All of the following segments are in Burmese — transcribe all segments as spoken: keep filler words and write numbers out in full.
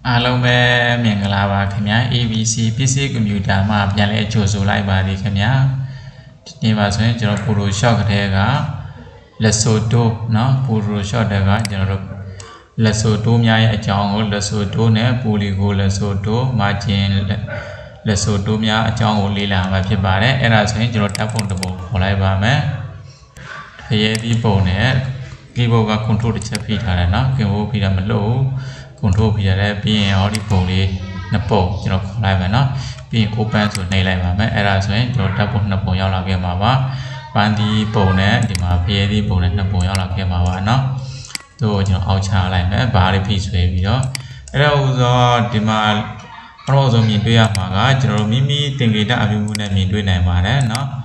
အားလုံးပဲမြင်ကြလားပါခင်ဗျာ A B C ပစ္စည်းကွန်ပျူတာမှာပြန်လဲကြိုဆိုလိုက်ပါသည်ခင်ဗျာဒီနေ့ပါဆိုရင်ကျွန်တော် Photoshop ကတည်းက Lesotho เนาะ Photoshop တည်းကကျွန်တော်တို့ Lesotho များရဲ့အကြောင်းကို Lesotho နဲ့ Polygon Lesotho Margin Lesotho များအကြောင်းကိုလေ့လာမှာဖြစ်ပါတယ်အဲ့ဒါဆိုရင်ကျွန်တော်တပ်ပုံတစ်ပုံခေါ်လိုက်ပါမယ်ဖရဲသီးပုံနဲ့ keyboard က control တစ်ချက်ဖိထားတယ်เนาะ keyboard ဖိတာမလို့ control ဖိရတယ်ပြီးရင်ဟောဒီပုံလေးနှစ်ပုံကျွန်တော်ခေါ်လိုက်မယ်เนาะပြီးရင် open ဆိုနှိပ်လိုက်ပါမယ်အဲ့ဒါဆိုရင်ကျွန်တော်တပ်ပုံနှစ်ပုံရောက်လာခဲ့မှာပါပန်းဒီပုံနဲ့ဒီမှာဖရဲသီးပုံနဲ့နှစ်ပုံရောက်လာခဲ့မှာပါเนาะတို့ကျွန်တော်အောက်ချလိုက်မယ်ဘာလေးဖိဆွဲပြီးတော့အဲ့တော့ဥသောဒီမှာပထမဆုံးမြင်တွေ့ရမှာကကျွန်တော်တို့မိမိသင်္ကေတအပြုမှုနဲ့မြင်တွေ့နိုင်ပါတယ်เนาะ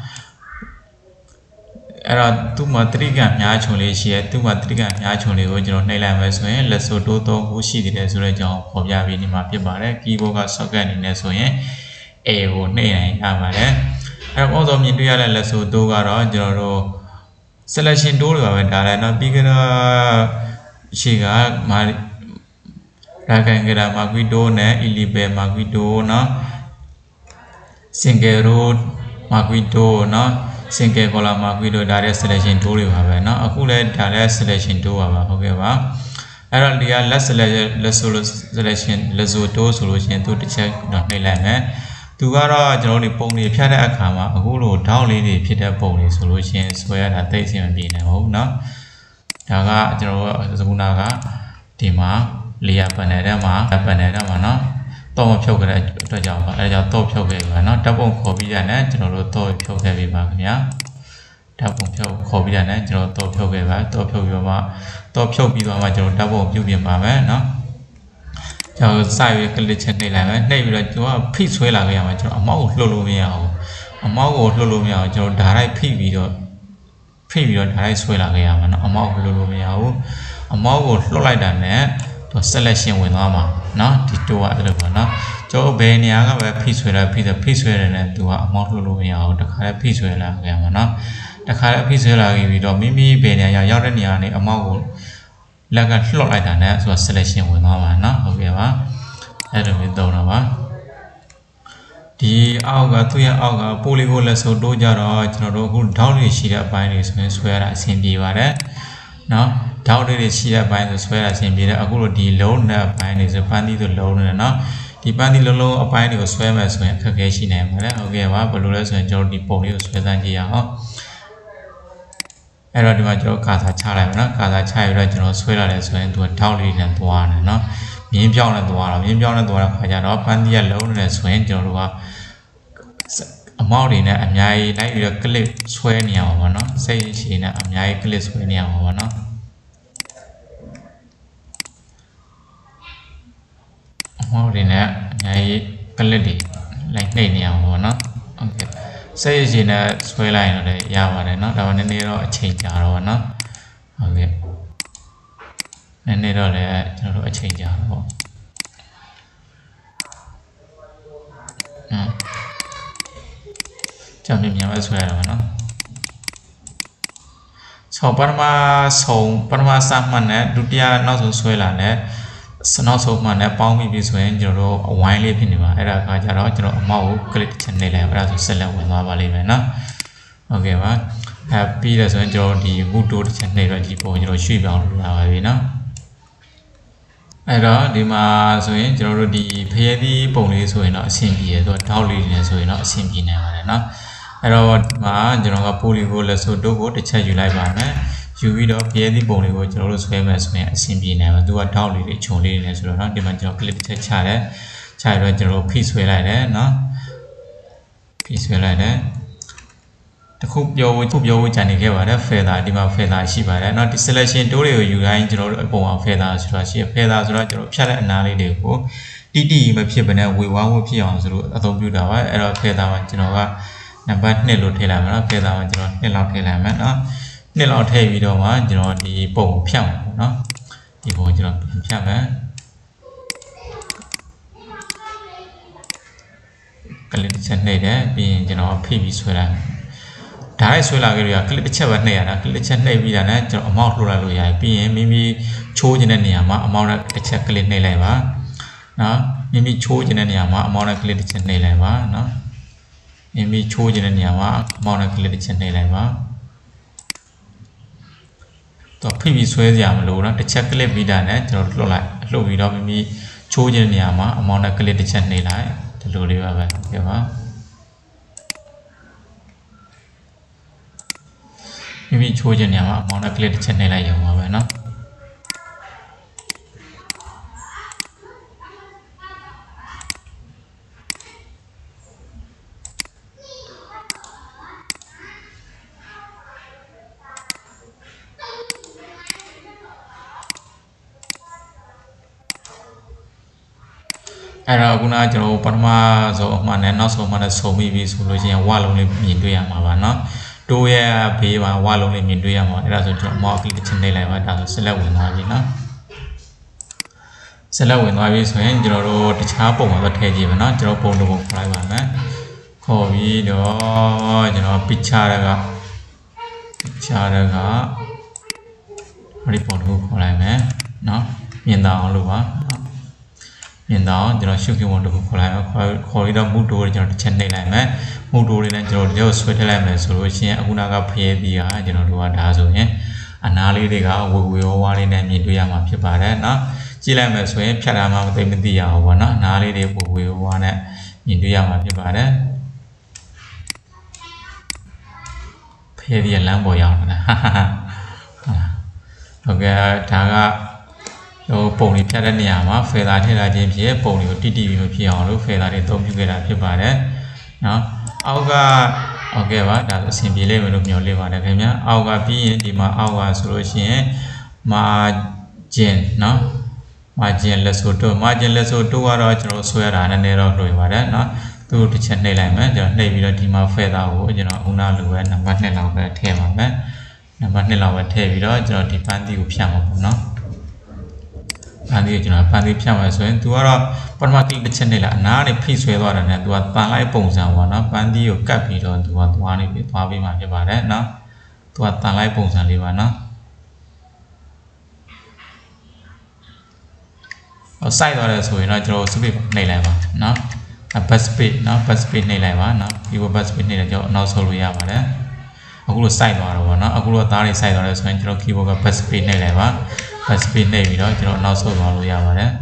အဲ့တော့သူ့မှာတတိကများချုံလေးရှိရဲသူ့မှာတတိကများချုံလေးကိုကျွန်တော်နှိပ်လိုက်မယ်ဆိုရင် Lesotho သုံးခုရှိသေးတယ်ဆိုတဲ့အကြောင်းပေါ်ပြပြီးဒီမှာဖြစ်ပါတယ် keyboard က socket အနေနဲ့ဆိုရင် A ကိုနှိပ်နိုင်ရပါတယ်အဲ့တော့ပထမဆုံးမြင်တွေ့ရတဲ့ Lesotho ကတော့ကျွန်တော်တို့ selection tool တွေပါပဲဒါလည်းเนาะပြီးကတော့ရှိကမာရာကန်ကရာမာကွီတိုနဲ့ Ilibe မာကွီတိုเนาะ single row မာကွီတိုเนาะ single column မာကွီတိုဒါလည်း selection tool တွေပါပဲเนาะအခုလည်းဒါလည်း selection tool ပါပါဟုတ်ကဲ့ပါအဲ့တော့ဒီက less selection Lesotho ဆိုလို့ရှိရင်သူတစ်ချက်တော့နှိပ်လိုက်မယ်သူကတော့ကျွန်တော်တို့ပုံတွေဖြတ်တဲ့အခါမှာအခုလိုထောက်လေးတွေဖြစ်တဲ့ပုံတွေဆိုလို့ရှိရင်ဆွဲရတာသိအဆင်မပြေနိုင်ဘူးเนาะဒါကကျွန်တော်တို့စကူနာကဒီမှာ layer panel ထဲမှာ panel ထဲမှာเนาะတော့မဖြုတ်ခဲ့တဲ့အတွက်ကြောင့်ပါအဲဒါကြောင့်တော့ဖြုတ်ခဲ့ပြီပါเนาะတပ်ပုံခေါ်ပြီးရတယ်ကျွန်တော်တို့တော့ဖြုတ်ခဲ့ပြီပါခင်ဗျာတပ်ပုံဖြုတ်ခေါ်ပြီးရတယ်ကျွန်တော်တော့ဖြုတ်ခဲ့ပါတော့ဖြုတ်ပြီးတော့တော့ဖြုတ်ပြီးတော့မှကျွန်တော်တပ်ပုံပြုပြင်ပါမယ်เนาะကျွန်တော်စိုက်ပြီး click ချက်နှိပ်လိုက်မယ်နှိပ်ပြီးတော့ကျွန်တော်ဖိဆွဲလာခဲ့ရမှာကျွန်တော်အမောက်ကိုလှုပ်လို့မရအောင်အမောက်ကိုလှုပ်လို့မရအောင်ကျွန်တော်ဓာတ်လိုက်ဖိပြီးတော့ဖိပြီးတော့ဓာတ်လိုက်ဆွဲလာခဲ့ရမှာเนาะအမောက်ကိုလှုပ်လို့မရဘူးအမောက်ကိုလှုပ်လိုက်တာနဲ့တော့ selection ဝင်သွားမှာเนาะဒီတိုးကအဲ့လိုပေါ့เนาะကျွန်တော်ဘယ်နေရာကပဲဖိဆွဲလာဖိဖိဆွဲတယ်နဲ့သူကအမောက်လှုပ်လို့မရအောင်တခါလဲဖိဆွဲလာခဲ့ရမှာเนาะတခါလဲဖိဆွဲလာပြီးတော့မိမိဘယ်နေရာရောက်တဲ့နေရာနဲ့အမောက်ကိုလက်ကလှုပ်လိုက်တာနဲ့ဆိုတော့ selection ဝင်သွားမှာเนาะဟုတ်ကဲ့ပါအဲ့လိုမျိုးသုံးတော့ပါဒီအောက်ကသူ့ရဲ့အောက်က Polygon Lesotho ကြတော့ကျွန်တော်တို့အခုထောက်တွေရှိတဲ့အပိုင်းတွေဆိုရင်ဆွဲရတာအဆင်ပြေပါတယ်เนาะထောက်တွေရှိတဲ့အပိုင်းဆိုဆွဲရတာအဆင်ပြေတယ်အခုလိုဒီလုံးနဲ့အပိုင်းတွေဆိုပန်းသီးဆိုလုံးနဲ့เนาะဒီပန်းသီးလုံးလုံးအပိုင်းတွေကိုဆွဲမယ်ဆိုရင်အခက်အခဲရှိနိုင်ပါတယ်ဟုတ်ကဲ့ပါဘယ်လိုလဲဆိုရင်ကျွန်တော်ဒီပုံလေးကိုဆွဲစမ်းကြည့်ရအောင်အဲ့တော့ဒီမှာကျွန်တော်ကာစာချလိုက်မယ်နော်ကာစာချရပြီးတော့ကျွန်တော်ဆွဲလာတယ်ဆိုရင်သူကထောက်လေးနဲ့သွားတယ်နော်မြင်းပြောင်းနဲ့သွားတော့မြင်းပြောင်းနဲ့သွားတဲ့ခါကျတော့ပန်းသီးကလုံးနေတယ်ဆိုရင်ကျွန်တော်တို့ကအမောက်တွေနဲ့အများကြီးလိုက်ပြီးတော့ clip ဆွဲနေအောင်ပါနော်စိတ်ရှိနေအများကြီး clip ဆွဲနေအောင်ပါနော်အမောက်တွေနဲ့အများကြီး clip တွေလိုက်နှိပ်နေအောင်ပါနော်โอเคစိတ်ရှိနေဆွဲလိုက်ရင်လည်းရပါတယ်เนาะဒါပေမဲ့နည်းနည်းတော့အချိန်ကြာတော့เนาะဟုတ်ကဲ့နည်းနည်းတော့လည်းကျွန်တော်တို့အချိန်ကြာတော့ပေါ့ဟမ်ကြောင်မြင်မြင်ပဲဆွဲရတော့เนาะဆောပထမဆုံးပထမစမှတ်နဲ့ဒုတိယနောက်ဆုံးဆွဲလာတဲ့နောက်ဆုံးမှနဲ့ပေါင်းပြီးပြီဆိုရင်ကျွန်တော်တို့အဝိုင်းလေးဖြစ်နေပါအဲ့ဒါကကြတော့ကျွန်တော်အမောက်ကို click ချနေလိုက်အဲ့ဒါဆိုဆက်လက်ဝင်သွားပါလိမ့်မယ်နော်ဟုတ်ကဲ့ပါအဲပြီးတော့ဆိုရင်ကျွန်တော်ဒီ move tool တစ်ချက်နှိပ်တော့ဒီပုံကျွန်တော်ရွှေ့ပြောင်းလို့ရပါပြီနော်အဲ့တော့ဒီမှာဆိုရင်ကျွန်တော်တို့ဒီဖရဲသီးပုံလေးဆိုရင်တော့အဆင်ပြေတယ်ဆိုတော့ထောက်လေးနေဆိုရင်တော့အဆင်ပြေနိုင်ပါတယ်နော်အဲ့တော့ဒီမှာကျွန်တော်က Polygon Lesotho ကိုတစ်ချက်ယူလိုက်ပါမယ်ယူပြီးတော့ဖရဲသီးပုံလေးကိုကျွန်တော်တို့ဆွဲမယ်ဆိုရင်အဆင်ပြေနိုင်မှာသူကထောက်လေးတွေခြုံလေးနေဆိုတော့เนาะဒီမှာကျွန်တော် clip တစ်ချက်ချတယ်ချရတော့ကျွန်တော်ဖိဆွဲလိုက်တယ်เนาะဖိဆွဲလိုက်တယ်တခုပြောဖို့ခုပြောဖို့ကြံနေခဲ့ပါတယ် feather ဒီမှာ feather ရှိပါတယ်เนาะဒီ selection tool တွေကိုယူတိုင်းကျွန်တော်တို့အပုံအောင် feather ဆိုတာရှိ feather ဆိုတော့ကျွန်တော်ဖြတ်တဲ့အနားလေးတွေကိုတိတိမဖြစ်ဘဲနဲ့ဝေဝါးဖို့ဖြစ်အောင်ဆိုလို့အသုံးပြုတာပါအဲ့တော့ feather မှာကျွန်တော်ကနံပါတ်နှစ်လို့ထည့်လိုက်မယ်เนาะ feather မှာကျွန်တော်နှစ်လောက်ထည့်လိုက်မယ်เนาะနှစ်လောက်ထည့်ပြီးတော့မှကျွန်တော်ဒီပုံကိုဖြတ်မှာပေါ့နော်ဒီပုံကိုကျွန်တော်ဖြတ်မယ်ကလစ်တစ်ချက်နှိပ်တယ်ပြီးရင်ကျွန်တော်ဖိပြီးဆွဲလိုက်ဓာတ်ရိုက်ဆွဲလာခဲ့လို့ရကလစ်တစ်ချက်ပဲနှိပ်ရတာကလစ်တစ်ချက်နှိပ်ပြီးတာနဲ့ကျွန်တော်အမောက်လှုပ်လိုက်လို့ရတယ်ပြီးရင်မိမိချိုးခြင်းတဲ့နေရာမှာအမောက်နဲ့တစ်ချက်ကလစ်နှိပ်လိုက်ပါเนาะมีมีโชว์จินเนี่ยมาอมองนักเรียนชั้นในไรวะเนาะมีมีโชว์จินเนี่ยมาอมองนักเรียนชั้นในไรวะตัวพี่มีสวยอย่างมันรู้นะแต่เช็คเล็บวิดาเนี่ยจะลดละลดวิดามีโชว์จินเนี่ยมาอมองนักเรียนชั้นในไรจะรู้ได้ว่าแบบเดี๋ยวว่ามีมีโชว์จินเนี่ยมาอมองนักเรียนชั้นในไรอย่างว่าแบบเนาะအဲ့တော့ခုနကကျွန်တော်ပထမဆုံးအမှန်နဲ့နောက်ဆုံးမှလည်းစုံပြီးပြီဆိုလို့ရှိရင်ဝါလုံးလေးမြင်တွေ့ရမှာပါเนาะတိုးရဲ့ဘေးမှာဝါလုံးလေးမြင်တွေ့ရမှာအဲ့ဒါဆိုကျွန်တော်မောက်ကလစ်တစ်ချက်နှိပ်လိုက်ပါဒါဆိုဆက်လက်ဝင်သွားပြီเนาะဆက်လက်ဝင်သွားပြီဆိုရင်ကျွန်တော်တို့တခြားပုံမှာတော့ထည့်ကြည့်ပါเนาะကျွန်တော်ပုံတစ်ပုံခေါ်လိုက်ပါမယ်ခေါ်ပြီးတော့ကျွန်တော် picture က picture ကဒီပုံတစ်ခုခေါ်လိုက်မယ်เนาะမြင်တော့အောင်လို့ပါမြင်တော့ကျွန်တော်ရှုပ်ခင်ဝန်တစ်ခုခေါ်လိုက်ခေါ်ခေါ်ပြီးတော့မူတိုးတွေကျွန်တော်တစ်ချက်နှိပ်လိုက်မယ်မူတိုးတွေနဲ့ကျွန်တော်ဒီကိုဆွဲထည့်လိုက်မယ်ဆိုလို့ရှိရင်အခုနကဖျဲပြီးကကျွန်တော်တို့ကဒါဆိုရင်အနားလေးတွေကဝေဝေဝဝါးလေးနဲ့မြင်တွေ့ရမှာဖြစ်ပါတယ်เนาะကြည့်လိုက်မယ်ဆိုရင်ဖြတ်တာမှမသိမသိရအောင်ပေါ့เนาะအနားလေးတွေဝေဝေဝဝါးနဲ့မြင်တွေ့ရမှာဖြစ်ပါတယ်ဖျဲပြီးလမ်းပေါ်ရောက်လာဟုတ်ကဲ့ဒါကဟိုပုံလေးဖြတ်တဲ့နေရာမှာဖေသာထည့်လာခြင်းဖြစ်ပုံလေးကိုတိတိပြီးမဖြစ်အောင်လို့ဖေသာတွေအသုံးပြုခဲ့တာဖြစ်ပါတယ်เนาะအောက်ကဟုတ်ကဲ့ပါဒါဆိုအဆင်ပြေလိမ့်မယ်လို့မျှော်လင့်ပါတယ်ခင်ဗျာအောက်ကပြီးရင်ဒီမှာအောက်ကဆိုလို့ရှိရင်မာဂျင်เนาะမာဂျင်လက်ဆိုတော့မာဂျင်လက်ဆိုတော့ကတော့ကျွန်တော်ဆွဲတာနည်းနည်းတော့လွယ်ပါတယ်เนาะသူ့တစ်ချက်နှိပ်လိုက်မယ်ကျွန်တော်နှိပ်ပြီးတော့ဒီမှာဖေသာကိုကျွန်တော်ဦးနာလိုပဲနံပါတ်နှစ်လောက်ပဲထည့်ပါမယ်နံပါတ်နှစ်လောက်ပဲထည့်ပြီးတော့ကျွန်တော်ဒီပန်းသီးကိုဖြတ်မှာပေါ့เนาะပန်းသီးကိုကျွန်တော်ပန်းသီးဖြတ်မှာဆိုရင်သူကတော့ပထမကလစ်တစ်ချက်နဲ့လာအနားနဲ့ဖိဆွဲသွားတယ်နဲ့သူကတန်လိုက်ပုံစံပေါ့နော်ပန်းသီးကိုကတ်ပြီးတော့သူကသွားနေပြီးသွားပြီးမှဖြစ်ပါတယ်နော်သူကတန်လိုက်ပုံစံလေးပါနော်ဟောစိုက်သွားတယ်ဆိုရင်တော့ကျွန်တော်စပစ်နှိပ်လိုက်ပါနော်ဘတ်စပစ်နော်ဘတ်စပစ်နှိပ်လိုက်ပါနော်ဒီဘတ်စပစ်နှိပ်တယ်ကျွန်တော်နောက်ဆုပ်လို့ရပါတယ်အခုလိုစိုက်သွားတော့ဗောနော်အခုလိုသားတွေစိုက်သွားတယ်ဆိုရင်ကျွန်တော် keyboard က bus speed နှိပ်လိုက်ပါ bus speed နှိပ်ပြီးတော့ကျွန်တော်နောက်ဆုတ်သွားလို့ရပါတယ်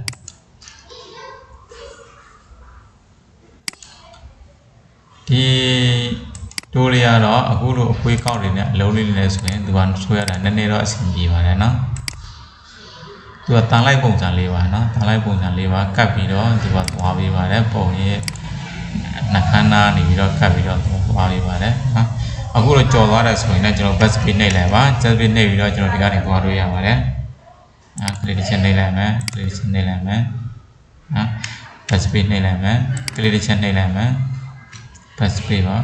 ဒီတိုးလေးကတော့အခုလိုအခွေးကောက်တွေနဲ့အလုံးလေးနဲ့ဆိုရင်သူကဆွဲရတာနည်းနည်းတော့အဆင်ပြေပါတယ်နော်သူကတန်လိုက်ပုံစံလေးပါနော်တန်လိုက်ပုံစံလေးပါကတ်ပြီးတော့သူကသွားပေးပါတယ်ပုံရဲ့နှခမ်းနားနေပြီးတော့ကတ်ပြီးတော့သွားပေးပါတယ်နော်အခုတော့ကြော်သွားတယ်ဆိုရင်လည်းကျွန်တော် bus speed နှိပ်လိုက်ပါ bus speed နှိပ်ပြီးတော့ကျွန်တော်ဒီကနေသွားလို့ရပါတယ်နော် click တစ်ချက်နှိပ်လိုက်မယ် click တစ်ချက်နှိပ်လိုက်မယ်နော် bus speed နှိပ်လိုက်မယ် click တစ်ချက်နှိပ်လိုက်မယ် bus speed ပါ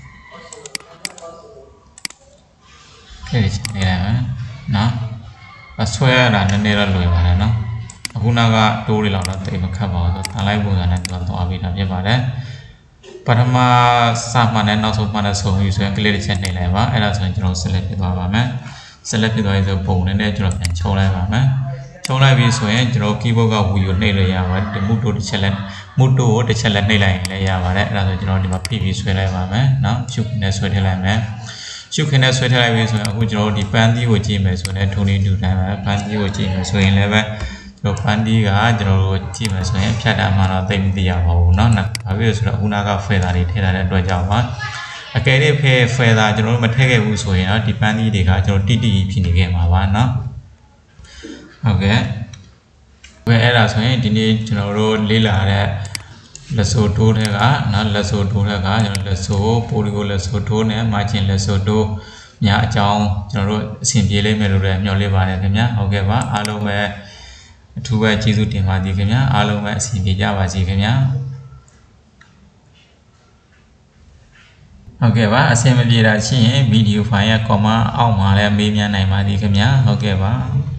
click တစ်ချက်နှိပ်လိုက်မယ်နော်အဆွဲရတာနည်းနည်းတော့လွယ်ပါတယ်နော်အခုနောက်ကတိုးလေးလောက်တော့တိတ်မခတ်ပါဘူးဆိုတော့တန်လိုက်ပုံစံနဲ့သူကသွားပြီးတာဖြစ်ပါတယ်ပထမစမှနဲ့နောက်ဆုံးမှနဲ့ဆုံပြီးဆိုရင် click တစ်ချက်နှိပ်လိုက်ပါအဲ့ဒါဆိုရင်ကျွန်တော် select ဖြစ်သွားပါမယ် select ဖြစ်သွားပြီဆိုပုံနဲ့ကျွန်တော်ပြန်ချုံလိုက်ပါမယ်ချုံလိုက်ပြီဆိုရင်ကျွန်တော် keyboard က wheel ကိုနှိပ်လို့ရပါတယ်ဒီ move တစ်ချက်လက် move ကိုတစ်ချက်လက်နှိပ်လိုက်ရင်လည်းရပါတယ်အဲ့ဒါဆိုကျွန်တော်ဒီမှာဖိပြီးဆွဲလိုက်ပါမယ်နော်ရှုပ်နဲ့ဆွဲထည့်လိုက်မယ်ရှုပ်ခင်းနဲ့ဆွဲထည့်လိုက်ပြီဆိုရင်အခုကျွန်တော်ဒီပန်းသီးကိုကြည့်မယ်ဆိုရင်ထုံနေတူတိုင်းပဲပန်းသီးကိုကြည့်မယ်ဆိုရင်လည်းပဲကျွန်တော်ပန်းသီးကကျွန်တော်တို့ကြည့်မယ်ဆိုရင်ဖြတ်တာမှတော့သိမသိရပါဘူးเนาะဘာဖြစ်လို့ဆိုတော့အခုနာက feather တွေထည့်ထားတဲ့အတွက်ကြောင့်ပါအကယ်၍ feather ကျွန်တော်တို့မထည့်ခဲ့ဘူးဆိုရင်တော့ဒီပန်းသီးတွေကကျွန်တော်တိတိဖြစ်နေခဲ့မှာပါเนาะဟုတ်ကဲ့ဘယ်အဲ့ဒါဆိုရင်ဒီနေ့ကျွန်တော်တို့လေ့လာတဲ့လက်ဆိုတိုးတဲ့ကနော်လက်ဆိုတိုးတဲ့ကကျွန်တော်လက်ဆိုပိုလီကိုလက်ဆိုတိုးနဲ့မာဂျင်လက်ဆိုတိုးညာအကြောင်းကျွန်တော်တို့အဆင်ပြေလိမ့်မယ်လို့လည်းမျှော်လင့်ပါတယ်ခင်ဗျာဟုတ်ကဲ့ပါအားလုံးပဲအထူးပဲကျေးဇူးတင်ပါသည်ခင်ဗျာအားလုံးပဲအဆင်ပြေကြပါစေခင်ဗျာဟုတ်ကဲ့ပါအဆင်မပြေတာရှိရင်ဗီဒီယိုဖိုင်ရဲ့ comment အောက်မှာလည်းမေးမြန်းနိုင်ပါသည်ခင်ဗျာဟုတ်ကဲ့ပါ